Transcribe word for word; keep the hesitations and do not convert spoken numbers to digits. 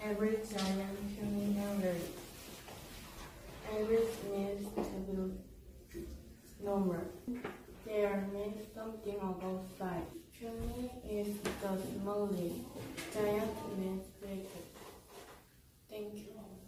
Every giant human race. Every needs to be normal. There means something about size. Chimney is the smallest. Giant means greatest. Thank you.